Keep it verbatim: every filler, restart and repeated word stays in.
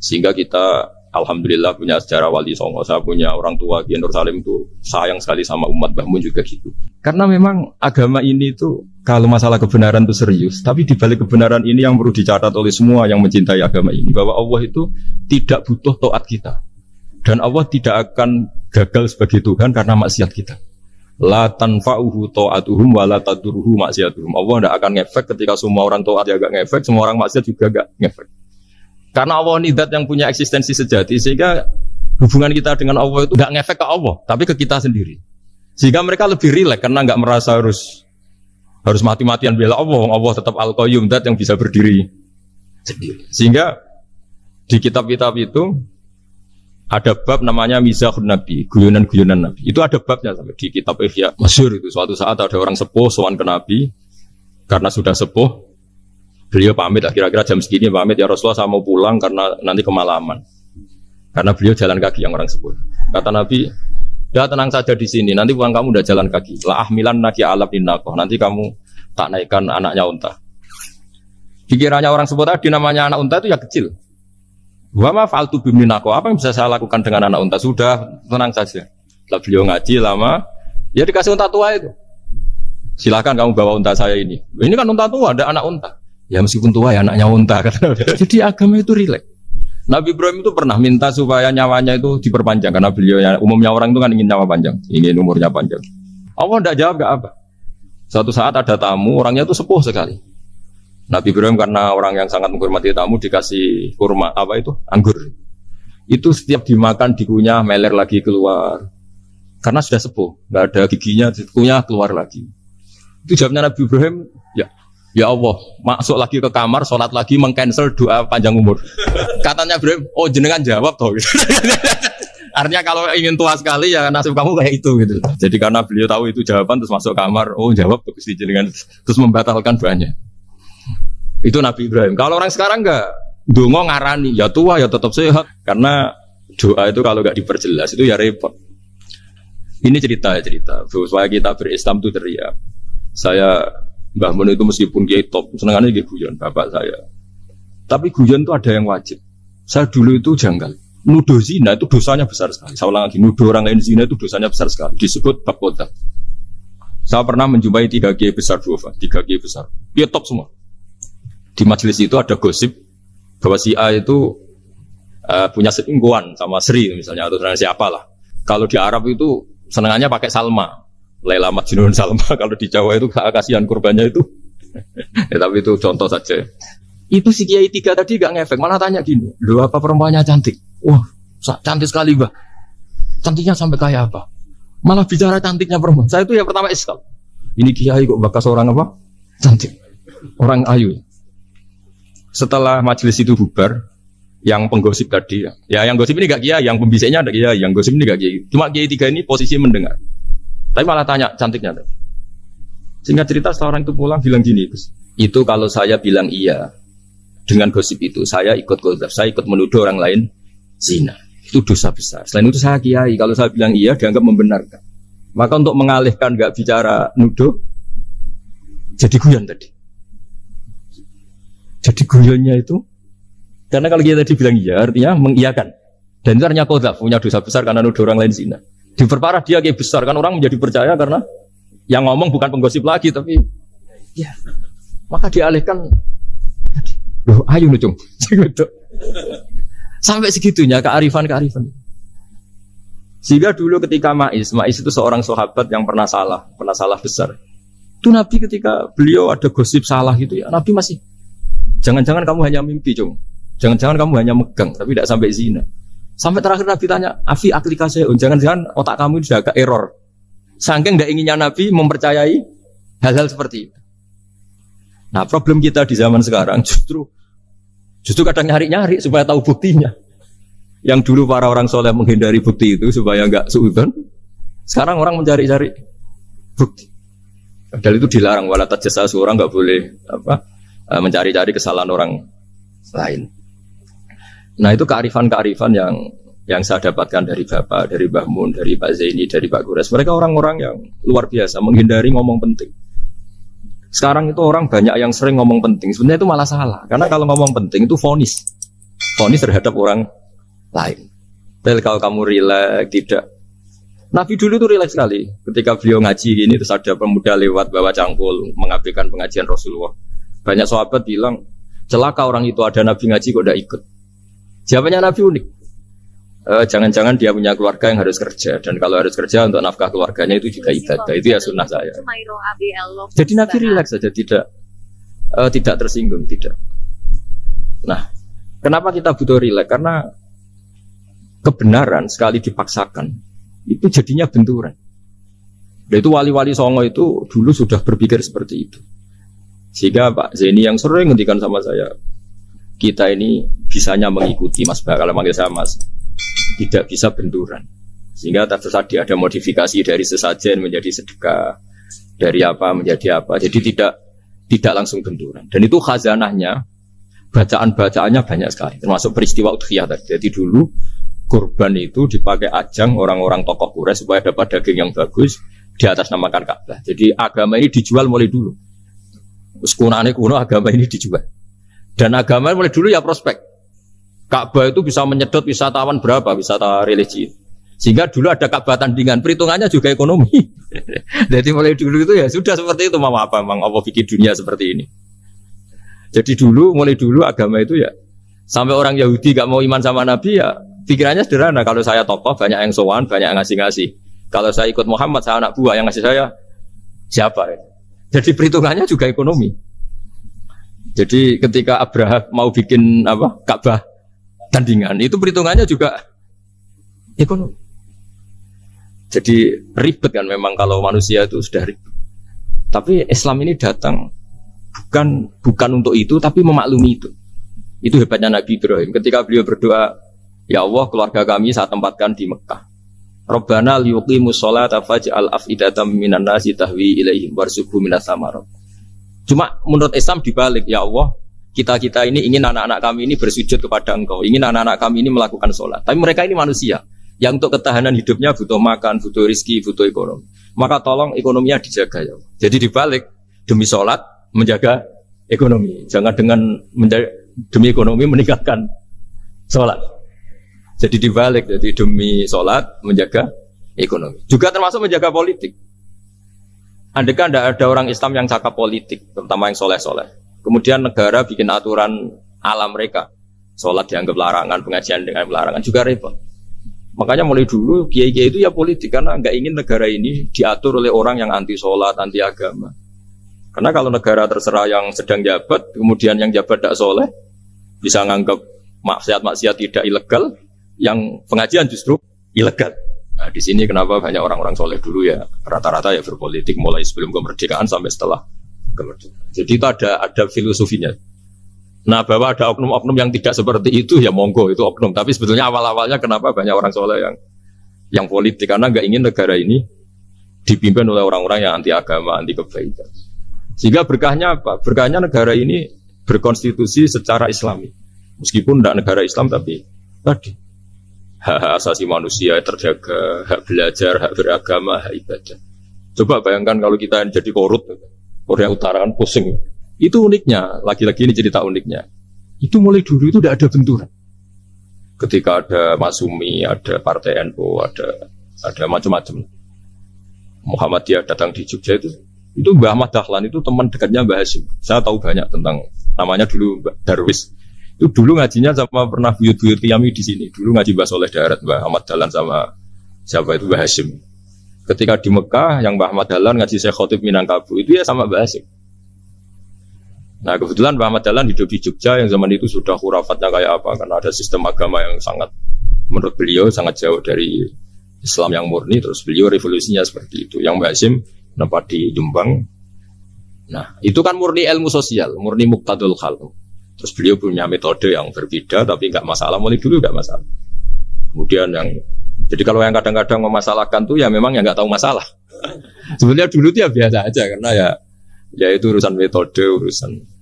Sehingga kita alhamdulillah punya sejarah Wali Songo, saya punya orang tua Kiai Nur Salim itu sayang sekali sama umat, Mbah Mun juga gitu. Karena memang agama ini itu kalau masalah kebenaran itu serius, tapi di balik kebenaran ini yang perlu dicatat oleh semua yang mencintai agama ini, bahwa Allah itu tidak butuh taat kita. Dan Allah tidak akan gagal sebagai Tuhan karena maksiat kita. La tanfa'uhu ta'atuhum wa la tadurruhu maksiatuhum. Allah tidak akan ngefek ketika semua orang taat ya gak ngefek, semua orang maksiat juga gak ngefek. Karena Allah ini zat yang punya eksistensi sejati, sehingga hubungan kita dengan Allah itu gak ngefek ke Allah, tapi ke kita sendiri. Sehingga mereka lebih rileks karena gak merasa harus harus mati-matian bela Allah. Allah tetap Al-Qayyum, zat yang bisa berdiri sendiri. Sehingga di kitab-kitab itu ada bab namanya Mizahun Nabi, guyonan-guyonan Nabi. Itu ada babnya sampai di kitab Ihya masyhur itu. Suatu saat ada orang sepuh sowan ke Nabi, karena sudah sepuh, beliau pamit lah, kira-kira jam segini pamit, ya Rasulullah saya mau pulang karena nanti kemalaman. Karena beliau jalan kaki yang orang sepuh. Kata Nabi, ya tenang saja di sini, nanti pulang kamu udah jalan kaki. La ahmilan naki alab innakoh, nanti kamu tak naikkan anaknya unta. Pikirannya orang sepuh tadi namanya anak unta itu ya kecil. Wa ma fa'altu biminako, apa yang bisa saya lakukan dengan anak unta? Sudah, tenang saja. Setelah beliau ngaji lama, ya dikasih unta tua itu. Silakan kamu bawa unta saya ini. Ini kan unta tua, ada anak unta. Ya meskipun tua ya anaknya unta. Jadi agama itu rileks. Nabi Ibrahim itu pernah minta supaya nyawanya itu diperpanjang, karena beliau ya, umumnya orang itu kan ingin nyawa panjang, ingin umurnya panjang. Allah tidak jawab, gak apa. Suatu saat ada tamu, orangnya itu sepuh sekali. Nabi Ibrahim karena orang yang sangat menghormati tamu dikasih kurma, apa itu? Anggur. Itu setiap dimakan dikunyah, meler lagi keluar. Karena sudah sepuh, nggak ada giginya, dikunyah keluar lagi. Itu jawabnya Nabi Ibrahim, ya, ya Allah, masuk lagi ke kamar, sholat lagi, mengcancel doa panjang umur. Katanya Ibrahim, oh jenengan jawab toh. Artinya kalau ingin tua sekali ya nasib kamu kayak itu gitu. Jadi karena beliau tahu itu jawaban, terus masuk kamar, oh jawab tuh Gusti jenengan, terus membatalkan doanya. Itu Nabi Ibrahim. Kalau orang sekarang enggak, dongo ngarani, ya tua ya tetap sehat. Karena doa itu kalau enggak diperjelas itu ya repot. Ini cerita ya cerita. Supaya kita berislam itu teriak. Saya Mbah Mun itu meskipun kiai top, senengannya kiai guyon bapak saya. Tapi guyon itu ada yang wajib. Saya dulu itu janggal. Nuduh zina itu dosanya besar sekali. Saya ulang lagi, nuduh orang lain zina itu dosanya besar sekali. Disebut bab kota. Saya pernah menjumpai tiga kiai besar dua, tiga kiai besar. Dia top semua. Di majelis itu ada gosip bahwa si A itu uh, punya selingkuhan sama Sri misalnya, atau siapa lah. Kalau di Arab itu senengannya pakai Salma, Laila Majnun Salma. Kalau di Jawa itu kasihan kurbannya itu. Ya, tapi itu contoh saja. Itu si kiai tiga tadi gak ngefek, malah tanya gini, loh apa perempuannya cantik? Wah, cantik sekali bah. Cantiknya sampai kayak apa? Malah bicara cantiknya perempuan. Saya itu yang pertama iskal. Ini kiai kok bakas orang apa? Cantik, orang ayu. Setelah majelis itu bubar, yang penggosip tadi, ya yang gosip ini gak kiai, yang pembisiknya ada kiai, yang gosip ini gak kiai. Cuma kiai tiga ini posisi mendengar. Tapi malah tanya cantiknya. Sehingga cerita setelah orang itu pulang bilang gini, itu kalau saya bilang iya dengan gosip itu, saya ikut gosip, saya ikut menuduh orang lain zina. Itu dosa besar. Selain itu saya kiai, kalau saya bilang iya dianggap membenarkan. Maka untuk mengalihkan gak bicara nuduh, jadi guyon tadi. Jadi guyonnya itu, karena kalau kita tadi bilang iya, artinya mengiyakan. Dan itu artinya kodaf, punya dosa besar karena nuduh orang lain zina. Diperparah dia kayak besar, kan orang menjadi percaya karena yang ngomong bukan penggosip lagi, tapi ya, maka dialihkan. Loh, ayo nucung. Sampai segitunya kearifan-kearifan. Sehingga dulu ketika Ma'is, Ma'is itu seorang sahabat yang pernah salah, pernah salah besar. Itu Nabi ketika beliau ada gosip salah gitu ya, Nabi masih jangan-jangan kamu hanya mimpi, cung. Jangan-jangan kamu hanya megang, tapi tidak sampai zina. Sampai terakhir Nabi tanya, Afi aplikasi, jangan-jangan otak kamu sudah agak error. Saking tidak inginnya Nabi mempercayai hal-hal seperti itu. Nah, problem kita di zaman sekarang justru justru kadang nyari-nyari supaya tahu buktinya. Yang dulu para orang soleh menghindari bukti itu supaya enggak suudzon. Sekarang orang mencari-cari bukti. Padahal itu dilarang, wala tajassasu, orang enggak boleh apa mencari-cari kesalahan orang lain. Nah, itu kearifan-kearifan yang yang saya dapatkan dari Bapak, dari Mbah Mun, dari Pak Zaini, dari Pak Gures. Mereka orang-orang yang luar biasa menghindari ngomong penting. Sekarang itu orang banyak yang sering ngomong penting. Sebenarnya itu malah salah. Karena kalau ngomong penting itu vonis. vonis terhadap orang lain. Tapi kalau kamu rileks, tidak. Nabi dulu itu rileks sekali. Ketika beliau ngaji gini, terus ada pemuda lewat bawa cangkul, mengabaikan pengajian Rasulullah. Banyak sahabat bilang, celaka orang itu ada Nabi ngaji kok tidak ikut. Jawabannya Nabi unik. E, jangan-jangan dia punya keluarga yang harus kerja. Dan kalau harus kerja untuk nafkah keluarganya itu juga ibadah. Itu ya sunnah saya. Jadi Nabi rileks saja, tidak uh, tidak tersinggung, tidak. Nah, kenapa kita butuh rileks? Karena kebenaran sekali dipaksakan itu jadinya benturan. Dan itu wali-wali Songo itu dulu sudah berpikir seperti itu. Sehingga Pak Zaini yang sering ngendikan sama saya, kita ini bisanya mengikuti Mas Bah, kalau manggil saya Mas, tidak bisa benturan. Sehingga tadi ada modifikasi dari sesajen menjadi sedekah, dari apa menjadi apa. Jadi tidak tidak langsung benturan. Dan itu khazanahnya, bacaan-bacaannya banyak sekali. Termasuk peristiwa udhiyah tadi. Jadi dulu kurban itu dipakai ajang orang-orang tokoh Quraisy supaya dapat daging yang bagus di atas namakan Ka'bah. Jadi agama ini dijual mulai dulu. Sekunane kuno agama ini dijual. Dan agama mulai dulu ya prospek. Ka'bah itu bisa menyedot wisatawan berapa, wisata religi. Sehingga dulu ada Ka'bah tandingan, perhitungannya juga ekonomi. Jadi mulai dulu itu ya sudah seperti itu, mau apa memang apa bikin dunia seperti ini. Jadi dulu mulai dulu agama itu ya sampai orang Yahudi gak mau iman sama Nabi ya pikirannya sederhana, kalau saya tokoh banyak yang sowan, banyak yang ngasih-ngasih. Kalau saya ikut Muhammad, saya anak buah yang ngasih saya siapa? Ya? Jadi perhitungannya juga ekonomi. Jadi ketika Abraham mau bikin apa Ka'bah tandingan, itu perhitungannya juga ekonomi. Jadi ribet kan memang kalau manusia itu sudah ribet. Tapi Islam ini datang bukan bukan untuk itu, tapi memaklumi itu. Itu hebatnya Nabi Ibrahim. Ketika beliau berdoa, ya Allah, keluarga kami saya tempatkan di Mekah. Rabbana liyuqimus sholata faj'al af'idatam minan nasi tahwi ilaihim warzuqhum minas samarat. Cuma menurut Islam dibalik, ya Allah, kita-kita ini ingin anak-anak kami ini bersujud kepada Engkau, ingin anak-anak kami ini melakukan sholat. Tapi mereka ini manusia yang untuk ketahanan hidupnya butuh makan, butuh rizki, butuh ekonomi. Maka tolong ekonominya dijaga ya Allah. Jadi dibalik, demi sholat menjaga ekonomi. Jangan dengan menjaga, demi ekonomi meninggalkan sholat. Jadi dibalik, jadi demi sholat menjaga ekonomi. Juga termasuk menjaga politik. Andaikan tidak ada orang Islam yang cakap politik, terutama yang soleh-soleh. Kemudian negara bikin aturan ala mereka, sholat dianggap larangan, pengajian dengan larangan, juga repot. Makanya mulai dulu kiai-kiai itu ya politik, karena nggak ingin negara ini diatur oleh orang yang anti sholat, anti agama. Karena kalau negara terserah yang sedang jabat, kemudian yang jabat tidak soleh, bisa nganggap maksiat-maksiat tidak ilegal, yang pengajian justru ilegal. Nah, di sini kenapa banyak orang-orang soleh dulu ya rata-rata ya berpolitik mulai sebelum kemerdekaan sampai setelah kemerdekaan. Jadi itu ada ada filosofinya. Nah, bahwa ada oknum-oknum yang tidak seperti itu ya monggo, itu oknum. Tapi sebetulnya awal-awalnya kenapa banyak orang soleh yang yang politik, karena nggak ingin negara ini dipimpin oleh orang-orang yang anti agama, anti kebaikan. Sehingga berkahnya apa? Berkahnya negara ini berkonstitusi secara Islami. Meskipun tidak negara Islam, tapi tadi hak asasi manusia terjaga, hak belajar, hak beragama, hak ibadah. Coba bayangkan kalau kita jadi korut, Korea Utara kan pusing. Itu uniknya, lagi-lagi ini cerita uniknya. Itu mulai dulu itu tidak ada benturan. Ketika ada Masyumi, ada Partai N U, ada ada macam-macam. Muhammadiyah datang di Jogja itu, itu Mbah Ahmad Dahlan itu teman dekatnya Mbah Hasyim. Saya tahu banyak tentang, namanya dulu Mbah Darwis. Itu dulu ngajinya sama pernah buyut-buyut Qiyami di sini. Dulu ngaji Mbah Soleh Darat, Mbah Ahmad Dahlan sama siapa itu Mbah Hasyim. Ketika di Mekah yang Mbah Ahmad Dahlan ngaji Syekh Khotib Minangkabau itu ya sama Mbah Hasyim. Nah kebetulan Mbah Ahmad Dahlan hidup di Jogja yang zaman itu sudah khurafatnya kayak apa, karena ada sistem agama yang sangat menurut beliau sangat jauh dari Islam yang murni. Terus beliau revolusinya seperti itu. Yang Mbah Hasyim nampak di Jombang. Nah itu kan murni ilmu sosial, murni muqtadul khalq. Terus beliau punya metode yang berbeda, tapi nggak masalah. Mulai dulu nggak masalah. Kemudian yang, jadi kalau yang kadang-kadang memasalahkan tuh ya memang yang nggak tahu masalah. Sebenarnya dulu tuh ya biasa aja, karena ya, ya itu urusan metode, urusan